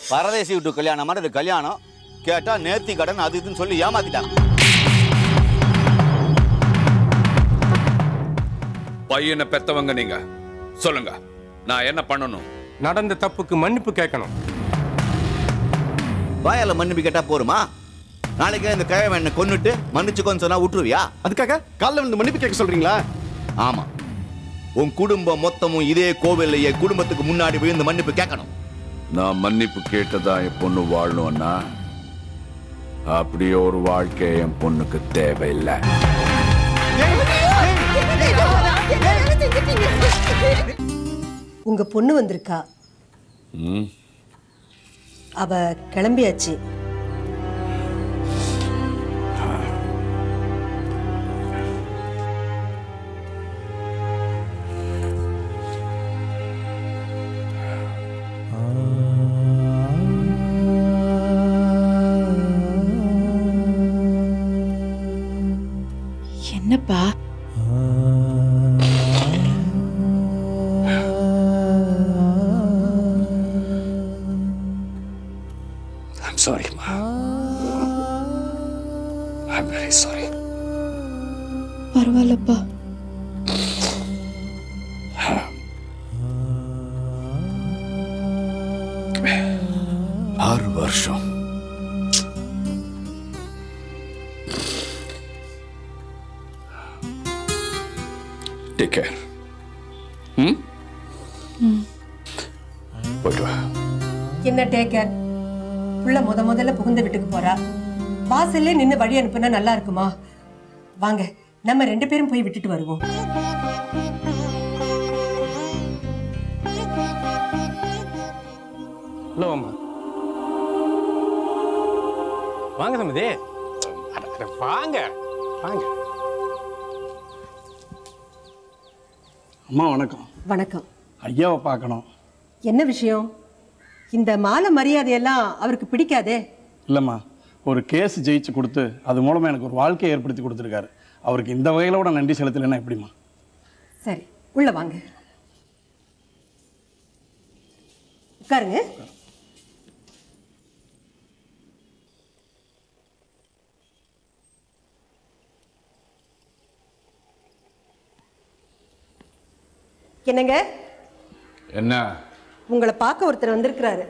பரதேசி விட்டு கல்யாணம் மாதிரி இது கல்யாணம் கேட்டா நேர்த்தி கடன் அது இதுன்னு சொல்லி ஏமாத்திட்டாங்க. பையனை பெத்தவங்க நீங்க சொல்லுங்க, நான் என்ன பண்ணணும்? நடந்த தப்புக்கு மன்னிப்பு கேட்கணும். வாயால மன்னிப்பு கேட்டா போருமா? நாளைக்கு இந்த கிழமை என்ன கொன்னுட்டு மன்னிச்சுக்கோன்னு சொன்னா விட்டுருவியா? அதுக்காக காலைல வந்து மன்னிப்பு கேட்க சொல்றீங்களா? ஆமா, உன் குடும்பம் மொத்தமும் இதே கோவில்லையே குடும்பத்துக்கு முன்னாடி போய் இந்த மன்னிப்பு கேட்கணும். நான் மன்னிப்பு கேட்டதா என் பொண்ணு வாழணும்னா அப்படியே ஒரு வாழ்க்கை என் பொண்ணுக்கு தேவையில்லை. உங்க பொண்ணு வந்திருக்கா. அவ கிளம்பியாச்சு. என்னப்பா? I'm sorry, Ma. I'm very sorry. பரவாயில்லப்பா. 6 வருஷம். Take care. போயிட்டு வா. என்ன டேக்கர்? புள்ள முதல்ல புகுந்த வீட்டுக்கு போறா. வாசல்ல நின்னு வழி அனுப்புனா நல்லா இருக்குமா? வாங்க நம்ம 2 பேரும் போய் விட்டுட்டு வருவோம். ஹலோ அம்மா, வாங்க சம்பந்தி. வாங்க வாங்க. அம்மா வணக்கம். வணக்கம். ஐயாவை பார்க்கணும். என்ன விஷயம்? இந்த மாலை மரியாதையெல்லாம் அவருக்கு பிடிக்காதே. இல்லைம்மா, ஒரு கேஸ் ஜெயிச்சு கொடுத்து அது மூலமாக எனக்கு ஒரு வாழ்க்கையை ஏற்படுத்தி கொடுத்துருக்காரு. அவருக்கு இந்த வகையில் கூட நன்றி செலுத்தலைன்னா எப்படிம்மா? சரி, உள்ள வாங்க, உட்காருங்க. என்னங்க? என்ன? உங்களை பார்க்க ஒருத்தர் வந்திருக்கிறாரு.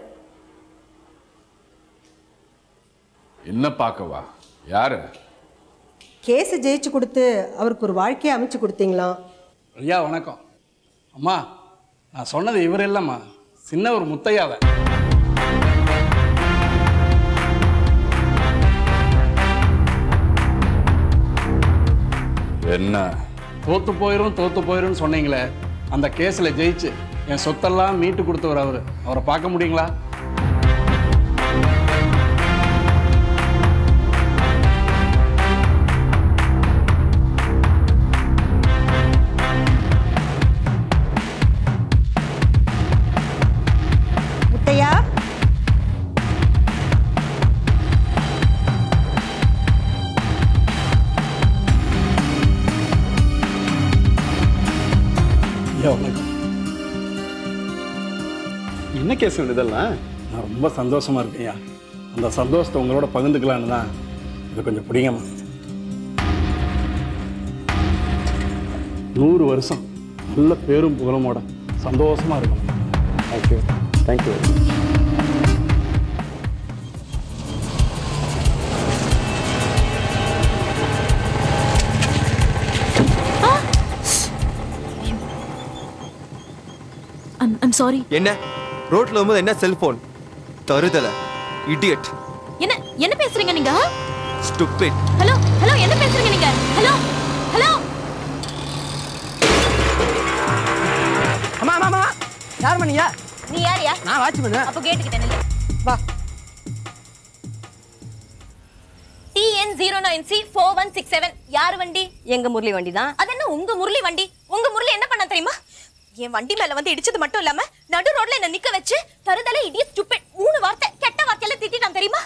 என்ன பார்க்கவா? யாரு? கேஸ் ஜெயிச்சு கொடுத்து அவருக்கு ஒரு வாழ்க்கையை அமைச்சு கொடுத்தீங்களாம். ஐயா வணக்கம். அம்மா, நான் சொன்னது இவர் இல்லைம்மா, சின்ன ஒரு முத்தையாவை. என்ன? தோத்து போயிரும் சொன்னீங்களே, அந்த கேஸில் ஜெயிச்சு என் சொத்தெல்லாம் மீட்டு கொடுத்தவர் அவர். அவரை பார்க்க முடியுங்களா? முத்தையா, ஐயா வணக்கம். என்ன கேஸ் இதெல்லாம்? நான் ரொம்ப சந்தோஷமா இருக்கேன்யா. அந்த சந்தோஷத்தை உங்களோட பகிர்ந்துக்கலான்னு தான் இது கொஞ்சம் பிடிங்கம்மா. 100 வருஷம் நல்ல பேரும் புகழமோட சந்தோஷமா இருக்கும். Thank you thank you. I'm sorry. என்ன ரோட்ல வரும்போது என்ன செல்போன் தருதல இடியட். என்ன பேசுறீங்க நீங்க? ஸ்டூபிட். ஹலோ என்ன பேசுறீங்க நீங்க? ஹலோ. அம்மா யார் மணியா? நீ யாரியா? நான் வாட்ச்மேன். அப்ப கேட்டுக்கிட்ட நில்லு. வா. TN09C4167 யார் வண்டி? எங்க முரளி வண்டி தான். அது என்ன உங்க முரளி வண்டி? உங்க முரளி என்ன பண்ண தெரியுமா? என் வண்டி மேல வந்து இடிச்சது மட்டும் இல்லாம நடு ரோட்ல என்ன நிக்க வச்சு தருதலை இடிய ஸ்டூபிட் 3 வார்த்தை கெட்ட வார்த்தையில திட்டிட்டான் தெரியுமா?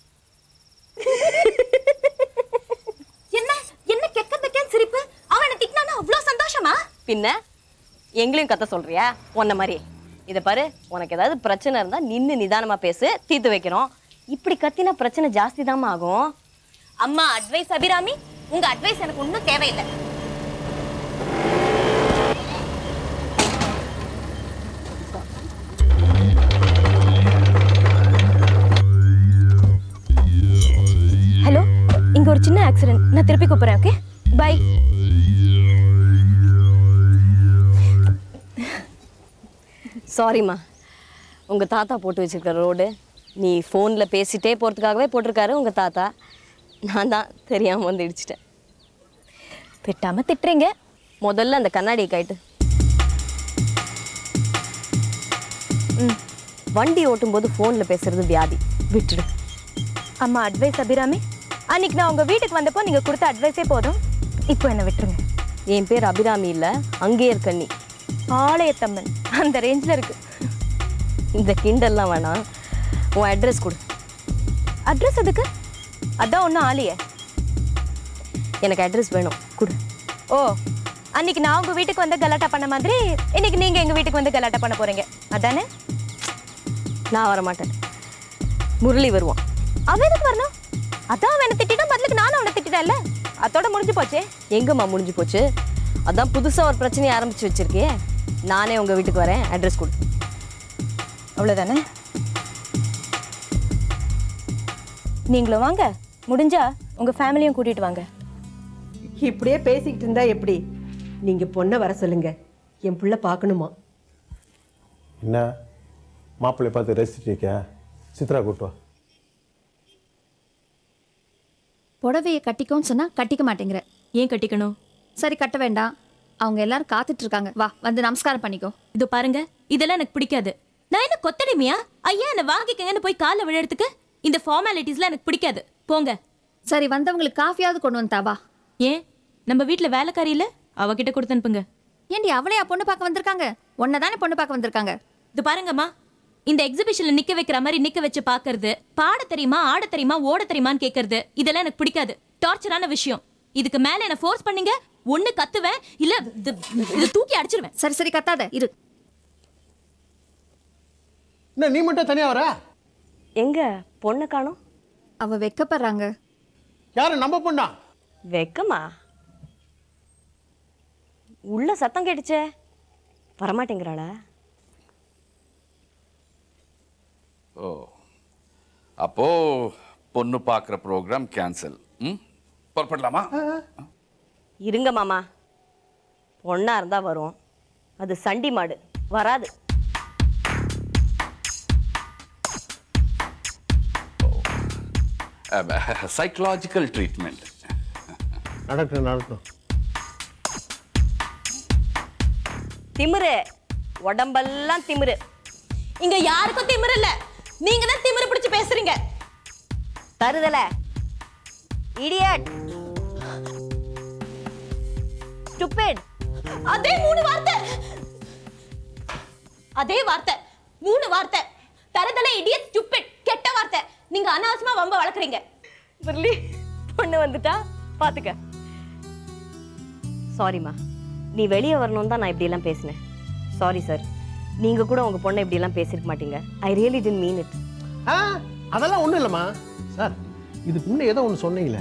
என்ன கெக்க பெக்கன் சிரிப்பு? அவனை திட்டினானா அவ்வளவு சந்தோஷமா? பின்ன எங்களையும் கத்த சொல்றியா? உன்ன மாதிரி இதை பாரு, உனக்கு ஏதாவது பிரச்சனை இருந்தா நின்னு நிதானமா பேசு, தீர்த்து வைக்கிறோம். இப்படி கத்தினா பிரச்சனை ஜாஸ்தி தாமா ஆகும். அம்மா அட்வைஸ் அபிராமி, உங்க அட்வைஸ் எனக்கு ஒன்றும் தேவையில்லை. ஹலோ, இங்க ஒரு சின்ன ஆக்சிடென்ட், நான் திருப்பி கூப்பிடுறேன். Okay, bye. சாரிம்மா, உங்க தாத்தா போட்டு வச்சிருக்க ரோடு நீ ஃபோன்ல பேசிட்டே போறதுக்காகவே போட்டிருக்காரு உங்க தாத்தா. நான் தான் தெரியாம வந்து இடிச்சிட்டேன். திட்டாம திட்டுறீங்க. முதல்ல அந்த கண்ணாடியை கைட்டு. வண்டி ஓட்டும் போது ஃபோன்ல பேசுறது வியாதி, விட்டுடு. அம்மா அட்வைஸ் அபிராமி, அன்னைக்கு நான் உங்க வீட்டுக்கு வந்தப்போ நீங்க கொடுத்த அட்வைஸே போதும், இப்போ என்ன விட்டுருங்க. என் பேர் அபிராமி இல்ல, அங்கேயர் கண்ணி, ஆலயத்தம்மன், அந்த ரேஞ்சில் இருக்கு. இந்த கிண்டல்லாம் வேணாம், உன் அட்ரஸ் கொடு. அட்ரஸ் எதுக்கு? அதான் ஒன்றும் ஆலியே. எனக்கு அட்ரஸ் வேணும், கொடு. ஓ, அன்னைக்கு நான் உங்க வீட்டுக்கு வந்து கலாட்டா பண்ண மாதிரி இன்னைக்கு நீங்க எங்க வீட்டுக்கு வந்து கலாட்டா பண்ண போறீங்க, அதானே? நான் வர மாட்டேன், முரளி வருவான். அவன் எதுக்கு வரணும்? அதான் அவனை திட்டினா பதிலுக்கு நானும் அவனை திட்டிட்டேன்ல, அதோட முடிஞ்சு போச்சே. எங்கம்மா முடிஞ்சு போச்சு? அதான் புதுசா ஒரு பிரச்சனையை ஆரம்பிச்சு வச்சிருக்கே. நானே உங்க வீட்டுக்கு வரேன், அட்ரஸ் கொடு. அவ்வளவுதானே? நீங்களும் வாங்க, முடிஞ்சா உங்க ஃபேமிலியும் கூட்டிட்டு வாங்க. இப்படியே பேசிக்கிட்டு இருந்தா எப்படி? நீங்க பொண்ணை வர சொல்லுங்க, என் புள்ள பார்க்கணுமா. என்ன மாப்பிள்ளை பார்த்து ரசிச்சுட்டு இருக்கியா? சித்ரா கூட்டுவா. புடவையை கட்டிக்கோன்னு சொன்னா கட்டிக்க மாட்டேங்கிற. ஏன் கட்டிக்கணும்? சரி, கட்ட வேண்டாம், அவங்க எல்லாரும் காத்துட்டு இருக்காங்க, வா வந்து நமஸ்காரம் பண்ணிக்கோ. இது பாருங்க, இதெல்லாம் எனக்கு பிடிக்காது. நான் என்ன கொத்தடிமையா? ஐயா என்ன வாங்கிக்கங்கன்னு போய் காலில் விழுறதுக்கு இந்த ஃபார்மாலிட்டிஸ்லாம் எனக்கு பிடிக்காது, போங்க. சரி, வந்தவங்களுக்கு காஃபியாவது கொண்டு வந்தா வா. ஏன் நம்ம வீட்டில் வேலைக்காரி இல்லை? அவகிட்ட கொடுத்து அனுப்புங்க. ஏண்டி அவளையா பொண்ணு பார்க்க வந்திருக்காங்க? உன்னை தானே பொண்ணு பார்க்க வந்திருக்காங்க. இது பாருங்கம்மா, இந்த எக்ஸிபிஷன்ல நிக்க வைக்கிற மாதிரி நிக்க வச்சு பாக்குறது, பாட தெரியுமா, ஆட தெரியுமா, ஓட தெரியுமான்னு கேட்கறது, இதெல்லாம் எனக்கு பிடிக்காது. டார்ச்சரான விஷயம். இதுக்கு மேல என்ன ஃபோர்ஸ் பண்ணீங்க, ஒண்ணு கத்துவேன், இல்ல இது தூக்கி அடிச்சிருவேன். சரி சரி, கத்தாத இரு. என்ன நீ மட்டும் தனியா வர? எங்க பொண்ணு காணோம்? அவ வெக்கப்படுறாங்க. யாரு? நம்ம பொண்ணா? வெக்கமா? உள்ள சத்தம் கேட்டுச்சே, வரமாட்டேங்கிறாளா? ஓ, அப்போ பொண்ணு பார்க்குற ப்ரோக்ராம் கேன்சல். புறப்படலாமா? இருங்க மாமா, பொண்ணா இருந்தா வரும், அது சண்டி மாடு, வராது. சைக்கலாஜிக்கல் ட்ரீட்மெண்ட் நடக்கட்டும். திமிரு, உடம்பெல்லாம் திமிரு. இங்க யாருக்கும் திமிரு இல்ல, நீங்க தான் திமிரு பிடிச்சு பேசுறீங்க. தருதல, இடியட், ஸ்டூபிட். அதே மூணு வார்த்தை, அதே வார்த்தை, மூணு வார்த்தை. தருதல, இடியட், ஸ்டூபிட், கெட்ட வார்த்தை. நீங்க அனாவசியமா வம்ப வளர்க்குறீங்க. முரளி, பொண்ணு வந்துட்டா பாத்துக்க. சாரிம்மா, நீ வெளியே வரணும்னு தான் நான் இப்படி எல்லாம் பேசினேன். சாரி சார், நீங்க கூட உங்க பொண்ணை இப்படி எல்லாம் பேசிருக்க மாட்டீங்க. I really didn't mean it. அதெல்லாம் ஒண்ணும் இல்லம்மா சார், இதுக்கு முன்ன ஏதோ ஒன்று சொன்னீங்களே.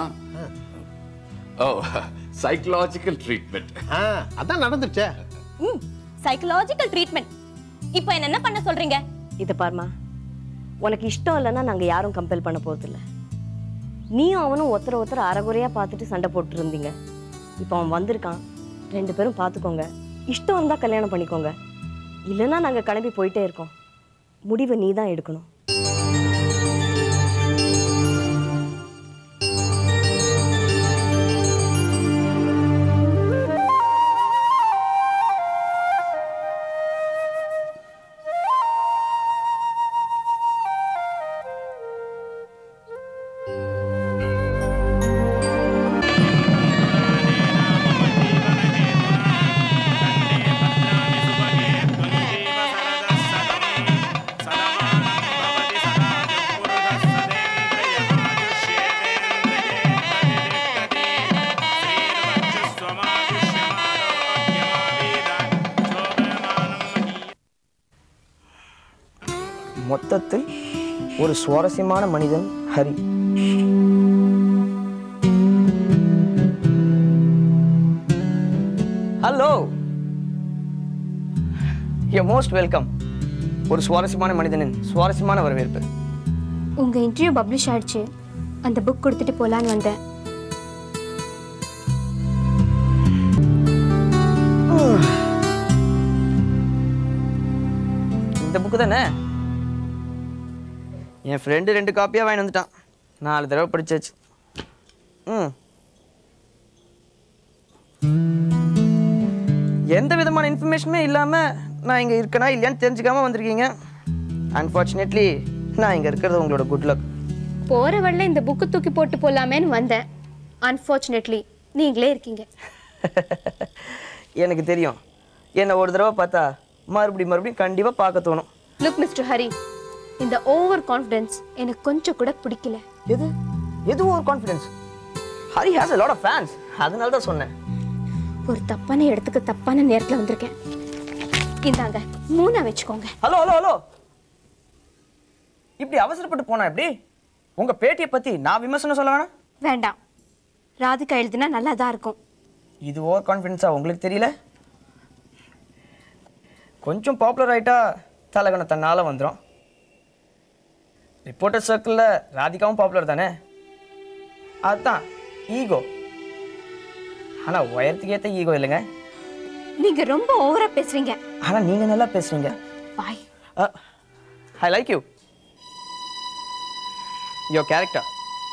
Oh, psychological treatment. அதான் நடந்துச்சே. Psychological treatment. இப்போ என்ன பண்ண சொல்றீங்க? இத பாருமா, உனக்கு இஷ்டம் இல்லைன்னா நாங்க யாரும் கம்பல் பண்ண போறது இல்ல. நீயும் அவனும் ஒருத்தர் அரைகுறையா பார்த்துட்டு சண்டை போட்டு இருந்தீங்க. இப்போ அவன் வந்திருக்கான், 2 பேரும் பார்த்துக்கோங்க. இஷ்டம் இருந்தா கல்யாணம் பண்ணிக்கோங்க, இல்லைன்னா நாங்க கிளம்பி போயிட்டே இருக்கோம். முடிவை நீ தான் எடுக்கணும். சதமானம் ஒரு சுவாரஸ்யமான மனிதன் Hari. Hello, you most welcome. ஒரு சுவாரஸ்யமான மனிதனின் சுவாரஸ்யமான வரவேற்பு. உங்க இன்டர்வியூ பப்ளிஷ் ஆயிடுச்சு, அந்த புக் கொடுத்துட்டு போலான்னு வந்தேன். இந்த புக்கு தானே? என் ஃப்ரெண்டு 2 காப்பியாக வாங்கி வந்துட்டான். 4 தடவை படிச்சாச்சு. எந்த விதமான இன்ஃபர்மேஷனுமே இல்லாமல் நான் இங்கே இருக்கனா இல்லையான்னு தெரிஞ்சுக்காம வந்திருக்கீங்க. அன்ஃபார்ச்சுனேட்லி நான் இங்கே இருக்கிறது உங்களோட குட் லக். போகிற வழியில் இந்த புக்கு தூக்கி போட்டு போகலாமேன்னு வந்தேன். அன்ஃபார்ச்சுனேட்லி நீங்களே இருக்கீங்க. எனக்கு தெரியும், என்னை ஒரு தடவை பார்த்தா மறுபடியும் கண்டிப்பாக பார்க்க தோணும். லுக் மிஸ்டர் ஹரி, இந்த ஓவர் கான்ஃபிடன்ஸ் எனக்கு கொஞ்சம் கூட பிடிக்கல. எது over confidence? Hari has a lot of fans. அதனால தான் சொன்னேன். ஒரு தப்பான இடத்துக்கு தப்பான நேரத்தில் வந்திருக்கேன். இந்தாங்க 3 வச்சுக்கோங்க. ஹலோ ஹலோ ஹலோ, இப்படி அவசரப்பட்டு போனா எப்படி? உங்க பேட்டியை பத்தி நான் விமர்சனம் சொல்ல வேணாம்? வேண்டாம், ராதிகா எழுதுனா நல்லா தான் இருக்கும். இது ஓவர் கான்ஃபிடன்ஸா உங்களுக்கு தெரியல? கொஞ்சம் பாப்புலர் ஆயிட்டா தலைகணம் தன்னால வந்துடும். ரிப்போர்ட்டர் சர்க்கிளில் ராதிகாவும் பாப்புலர் தானே, அதுதான் ஈகோ. ஆனால் உயரத்துக்கு ஏற்ற ஈகோ இல்லைங்க. நீங்க ரொம்ப ஓவரா பேசுறீங்க. ஆனால் நீங்கள் நல்லா பேசுறீங்க. Bye. I like you, your character.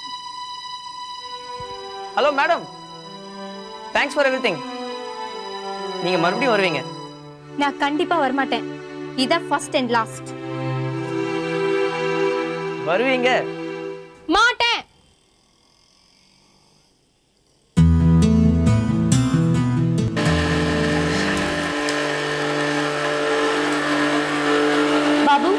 Hello madam, thanks for everything. நீங்கள் மறுபடியும் வருவீங்க? நான் கண்டிப்பா வரமாட்டேன். இதான் ஃபர்ஸ்ட் அண்ட் லாஸ்ட். வருவீங்க? மாட்டேன். பாபு,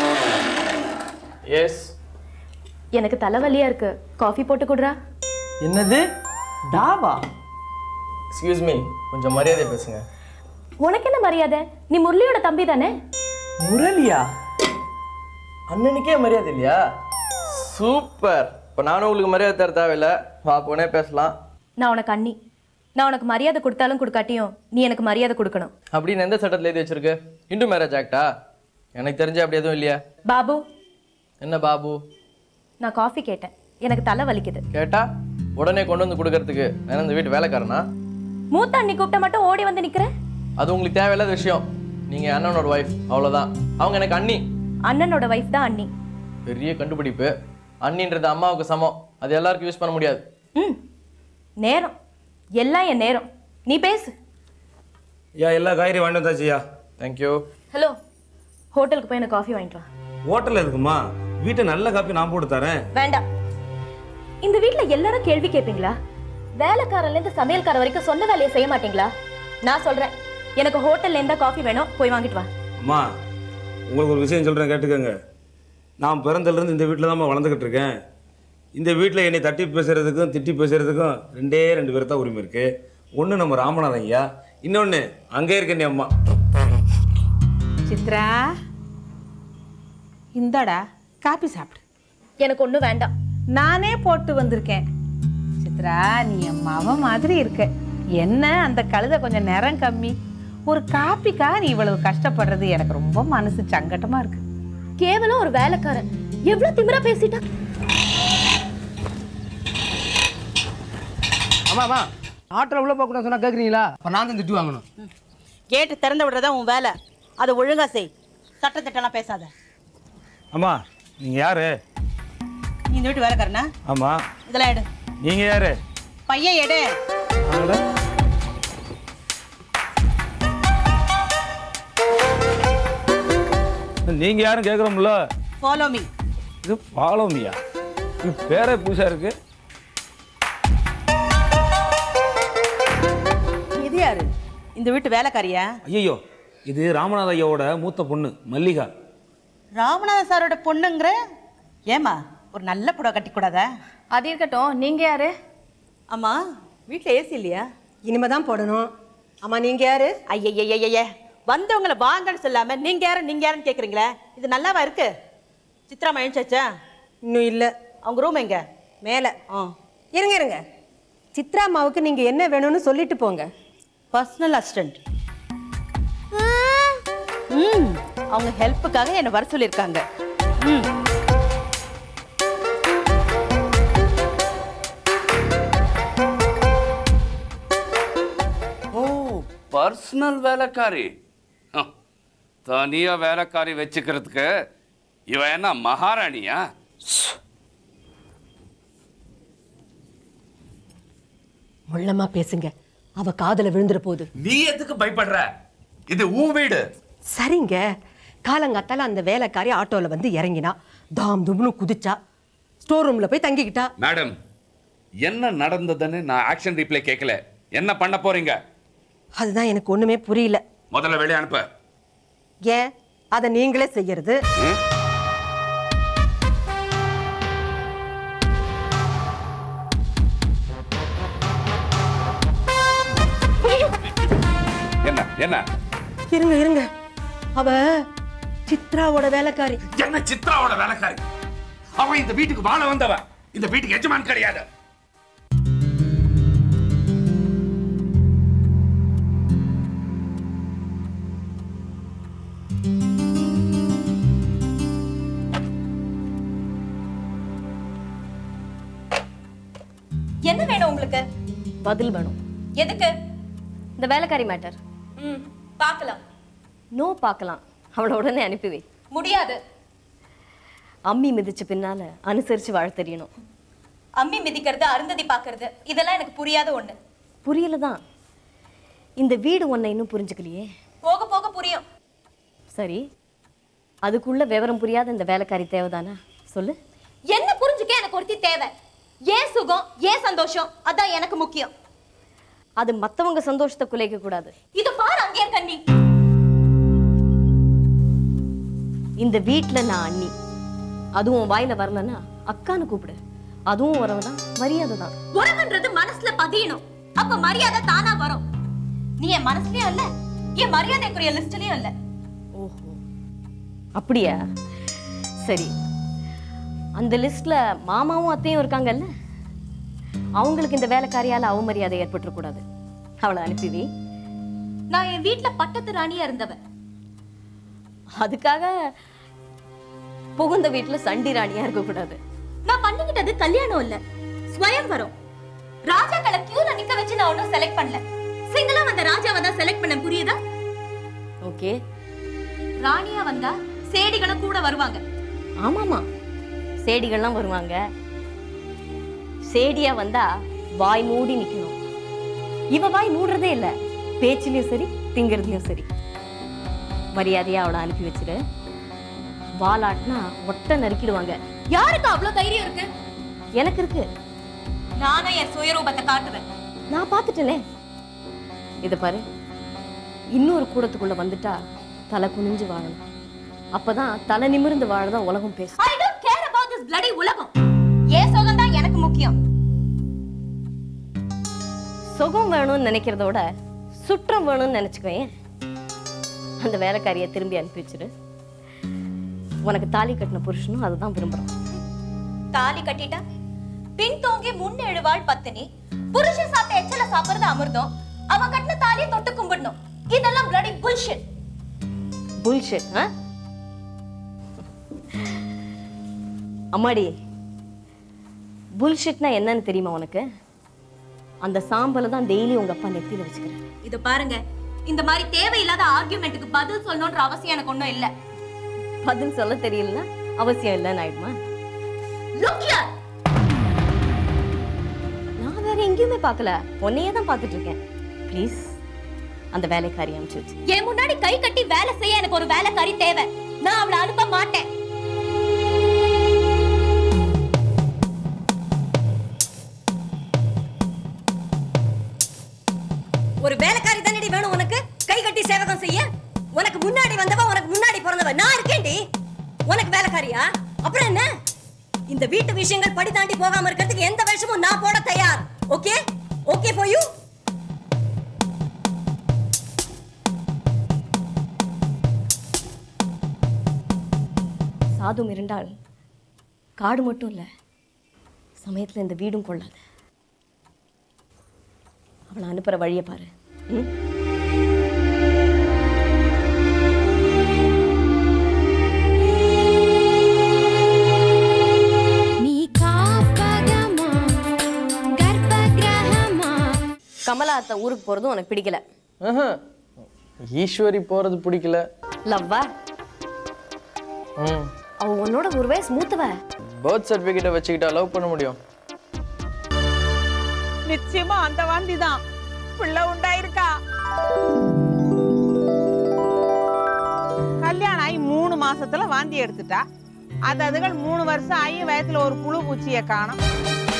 எஸ். எனக்கு தலைவலியா இருக்கு, காஃபி போட்டு குடுறா. என்னது டாபா? எக்ஸ்கியூஸ் மீ, கொஞ்சம் மரியாதை பேசுங்க. உனக்கு என்ன மரியாதை? நீ முரளியோட தம்பி தானே? முரளியா? அண்ணனுக்கே மரியாதை இல்லையா? சூப்பர். இப்போ நானும் உங்களுக்கு மரியாதை தர தேவையில்ல, வா போனே பேசலாம். நான் உனக்கு அண்ணி. நான் உனக்கு மரியாதை கொடுத்தாலும் கொடுக்காட்டியும் நீ எனக்கு மரியாதை கொடுக்கணும். அப்படின்னு எந்த சட்டத்தில் எழுதி வச்சிருக்கு? இந்து மேரேஜ் ஆக்டா? எனக்கு தெரிஞ்சு அப்படி எதுவும் இல்லையா? பாபு. என்ன பாபு? நான் காஃபி கேட்டேன், எனக்கு தலை வலிக்குது. கேட்டா உடனே கொண்டு வந்து கொடுக்கறதுக்கு நான் இந்த வீட்டு வேலைக்காரனா? மூத்த அண்ணி கூப்பிட்ட மட்டும் ஓடி வந்து நிக்கிறேன். அது உங்களுக்கு தேவையில்லாத விஷயம். நீங்க அண்ணனோட வைஃப், அவ்வளவுதான். அவங்க எனக்கு அண்ணி. அண்ணனோட வைஃப் தான் அண்ணி. பெரிய கண்டுபிடிப்பு. அண்ணின்றது அம்மாவுக்கு சமம், அது எல்லாருக்கும் யூஸ் பண்ண முடியாது. நேரம் எல்லாம் என் நேரம். நீ பேசு. யா எல்லா காய்கறி வாங்கிட்டு வந்தாச்சியா? தேங்க்யூ. ஹலோ, ஹோட்டலுக்கு போய் எனக்கு காஃபி வாங்கிட்டு வா. ஹோட்டலில் இருக்குமா? வீட்டை நல்ல காப்பி நான் போட்டு தரேன். வேண்டாம். இந்த வீட்டில் எல்லாரும் கேள்வி கேட்பீங்களா? வேலைக்காரன்லேருந்து சமையல்கார வரைக்கும் சொன்ன வேலையை செய்ய மாட்டீங்களா? நான் சொல்கிறேன், எனக்கு ஹோட்டல்ல இருந்தா காஃபி வேணும், போய் வாங்கிட்டு வா. அம்மா, உங்களுக்கு ஒரு விஷயம் சொல்கிறேன், கேட்டுக்கோங்க. நான் பிறந்தலேருந்து இந்த வீட்டில் தான் வளர்ந்துக்கிட்டு இருக்கேன். இந்த வீட்டில் என்னை தட்டி பேசுகிறதுக்கும் திட்டி பேசுகிறதுக்கும் 2 பேர் தான் உரிமை இருக்குது. ஒன்று நம்ம ராமநாதன் ஐயா, இன்னொன்று அங்கே இருக்க நீ அம்மா. சித்ரா, இந்தாடா காப்பி சாப்பிடு. எனக்கு ஒன்றும் வேண்டாம், நானே போட்டு வந்திருக்கேன். சித்ரா, நீ என் மவ மாதிரி இருக்க. என்ன அந்த கழுதை கொஞ்சம் நிறம் கம்மி. ஒரு காப்பிக்காக நீ இவ்வளவு கஷ்டப்படுறது எனக்கு ரொம்ப மனசு சங்கட்டமா இருக்கு. கேவலம் ஒரு வேலைக்காரன் எவ்வளவு திமிரா பேசிட்டா. ஆமாம்மா, ஆட்டோவில் உள்ள போகக்கூடாது சொன்னால் கேட்குறீங்களா? இப்போ நான் தான் திட்டு வாங்கணும். கேட்டு திறந்து விடுறதா உன் வேலை, அதை ஒழுங்கா செய். சட்டத்திட்டம்லாம் பேசாத. அம்மா, நீங்கள் யாரு? நீ இந்த வீட்டு வேலைக்காரனா? ஆமாம். இதெல்லாம் எடு. நீங்கள் யாரு? பையன் எடு. நீங்கள் யாரும் கேட்குறோம்ல? Follow me. இது ஃபாலோ மீயா? இது பேரே புதுசாக இருக்கு. இது யாரு? இந்த வீட்டு வேலைக்காரியா? ஐயோ, இது ராமநாத ஐயாவோட மூத்த பொண்ணு மல்லிகா. ராமநாத சாரோட பொண்ணுங்கிற? ஏமா ஒரு நல்ல புடவை கட்டிக்கூடாதா? அது இருக்கட்டும், நீங்க யாரு? அம்மா, வீட்டில் ஏசி இல்லையா? இனிமே தான் போடணும். அம்மா, நீங்க யாரு? ஐயய்யய்ய, வந்தவங்களை வாங்கன்னு சொல்லாம நீங்க யாரு நீங்க யாருன்னு கேக்குறீங்களே, இது நல்லாவா இருக்கு? சித்ரா மயஞ்சாச்சா? இன்னும் இல்லை. அவங்க ரூம் எங்க? மேலே. இருங்க. சித்ரா அம்மாவுக்கு நீங்கள் என்ன வேணும்னு சொல்லிட்டு போங்க. Personal assistant. அவங்க ஹெல்ப்புக்காக என்னை வர சொல்லியிருக்காங்க. பர்சனல் வேலைக்காரி, தனியா வேலைக்காரி வச்சுக்கிறதுக்கு இவ என்ன மகாராணியா? முள்ளமா பேசுங்க, அவ காதல விழுந்துற போது. நீ எதுக்கு பயப்படுற? இது உன் வீடு. சரிங்க, காலங்காத்தால அந்த வேலைக்காரி ஆட்டோல வந்து இறங்கினா, தாம் தும்னு குதிச்சா, ஸ்டோர் ரூம்ல போய் தங்கிக்கிட்டா. மேடம், என்ன நடந்ததுன்னு நான் ஆக்ஷன் ரீப்ளே கேட்கல. என்ன பண்ண போறீங்க? அதுதான் எனக்கு ஒண்ணுமே புரியல. முதல்ல வெளியே அனுப்ப. ஏன் அதை நீங்களே செய்யறது? என்ன என்ன? இருங்க, அவ சித்ராவோட வேலைக்காரி. என்ன சித்ராவோட வேலைக்காரி? அவன் இந்த வீட்டுக்கு வாழ வந்தவ, இந்த வீட்டுக்கு எஜமான் கிடையாது. என்ன வேணும் உங்களுக்கு? பதில் வேணும். எதுக்கு? இந்த வேலைக்காரி மேட்டர். பார்க்கலாம். நோ பார்க்கலாம். அவளை உடனே அனுப்பி வை. முடியாது. அம்மி மிதிச்ச பின்னால அனுசரிச்சு வாழ தெரியணும். அம்மி மிதிக்கிறது, அருந்ததி பார்க்கறது, இதெல்லாம் எனக்கு புரியாத ஒண்ணு. புரியலதான். இந்த வீடு ஒன்னை இன்னும் புரிஞ்சுக்கலையே. போக போக புரியும். சரி, அதுக்குள்ள விவரம் புரியாத இந்த வேலைக்காரி தேவைதானா? சொல்லு. என்ன புரிஞ்சுக்க எனக்கு ஒருத்தி தேவை. ஏன் சுகம், ஏன் சந்தோஷம், அதான் எனக்கு முக்கியம். அது மத்தவங்க சந்தோஷத்தை குலைக்க கூடாது. இது பாரு அங்கே கண்ணி. இந்த வீட்டுல நான் அண்ணி, அதுவும் வாயில வரலன்னா அக்கான்னு கூப்பிடு. அதுவும் உறவுதான், மரியாதை தான். உறவுன்றது மனசுல பதியணும், அப்ப மரியாதை தானா வரும். நீ என் மனசுலயும் இல்ல, என் மரியாதைக்குரிய லிஸ்ட்லயும் இல்ல. ஓஹோ, அப்படியா? சரி, அந்த லிஸ்ட்ல மாமாவும் அத்தையும் இருக்காங்கல்ல, அவங்களுக்கு இந்த வேலைக்காரியால அவமரியாதை ஏற்பட்டுறக்கூடாது. அவளை அனுப்பிவி. நான் என் வீட்டுல பட்டத்து ராணியா இருந்தவன். அதுக்காக புகுந்த வீட்டுல சண்டி ராணியா இருக்க கூடாது. நான் பண்ணிக்கிட்டது கல்யாணம் இல்ல, ஸ்வயம்வரம். ராஜாக்களை கியூல நிக்க வச்சு நான் ஒன்னும் செலக்ட் பண்ணல. சிங்கிளா வந்த ராஜாவை தான் செலக்ட் பண்ண. புரியுதா? ஓகே. ராணியா வந்தா சேடிகளும் கூட வருவாங்க. ஆமாமா, சேடிகள்லாம் வருவாங்க. சேடியா வந்தா வாய் மூடி நிக்கணும். இவ வாய் மூடுறதே இல்ல, பேச்சிலையும் சரி திங்கிறதுலயும் சரி. மரியாதையா அவளை அனுப்பி வச்சிரு. வாலாட்டினா ஒட்ட நறுக்கிடுவாங்க. யாருக்கு அவ்வளவு தைரியம் இருக்கு? எனக்கு இருக்கு. நானும் என் சுயரூபத்தை காட்டுவேன். நான் பார்த்துட்டேனே. இத பாரு, இன்னொரு கூடத்துக்குள்ள வந்துட்டா தலை குனிஞ்சு வாழணும். அப்பதான் தலை நிமிர்ந்து வாழதான் உலகம் பேசும். I don't care about this bloody உலகம். ஏன் சுகம் தான் எனக்கு முக்கியம். சுகம் வேணும்னு நினைக்கிறதோட சுற்றம் வேணும்னு நினைச்சுக்கோயேன். அந்த வேலைக்காரியை திரும்பி அனுப்பி வச்சிரு. உனக்கு தாலி கட்டின புருஷனும் அதுதான் விரும்புறான். தாலி கட்டிட்டா பின் தோங்கி முன்னெழுவாள் பத்தினி, புருஷன் சாப்பிட்ட எச்சல சாப்பிடுறது அமிர்தம், அவன் கட்டின தாலியை தொட்டு கும்பிடணும். இதெல்லாம் bloody bullshit. bullshit, ஆ? அம்மாடி, புல்ஷிட்னா என்னன்னு தெரியுமா உனக்கு? அந்த சாம்பலை தான் டெய்லி உங்க அப்பா நெத்தியில வச்சுக்கிறேன். இது பாருங்க, இந்த மாதிரி தேவையில்லாத ஆர்கியூமெண்ட்டுக்கு பதில் சொல்லணும்ன்ற அவசியம் எனக்கு ஒண்ணும் இல்ல. பதில் சொல்ல தெரியலன்னா அவசியம் இல்லைன்னு ஆயிடுமா? நான் வேற எங்கேயுமே பார்க்கல, உன்னையே தான் பார்த்துட்டு இருக்கேன். ப்ளீஸ் அந்த வேலைக்காரி அனுப்பிச்சு வச்சு. என் முன்னாடி கை கட்டி வேலை செய்ய எனக்கு ஒரு வேலைக்காரி தேவை. நான் அவளை அனுப்ப மாட்டேன். ஒரு வேலைக்காரி தானடி வேணும் உனக்கு, கை கட்டி சேவகம் செய்ய. உனக்கு முன்னாடி வந்தவ, உனக்கு முன்னாடி பிறந்தவ நான் இருக்கேன்டி. உனக்கு வேலைக்காரியா? அப்புறம் என்ன? இந்த வீட்டு விஷயங்கள் படி தாண்டி போகாம இருக்கிறதுக்கு எந்த வேஷமும் நான் போட தயார். ஓகே? Okay for you? சாதும் இருந்தால் காடு மட்டும் இல்லை, சமயத்தில் இந்த வீடும் கொள்ளாது. அவளை அனுப்புகிற வழியை பாரு. ம். கமலா அத்தை ஊருக்கு போறதும் உனக்கு பிடிக்கல. ஈஸ்வரி போறது பிடிக்கல. லவ்வா? அவ உன்னோட ஒரு வயசு மூத்தவ. பர்த் சர்டிபிகேட்டை வச்சுக்கிட்டா லவ் பண்ண முடியும்? நிச்சயமா அந்த வாந்தி தான். பிள்ளை உண்டாயிருக்கா. கல்யாணம் ஆகி 3 மாசத்துல வாந்தி எடுத்துட்டா. அதுகள் 3 வருஷம் ஆகி வயத்துல ஒரு புழு பூச்சியை காணும்.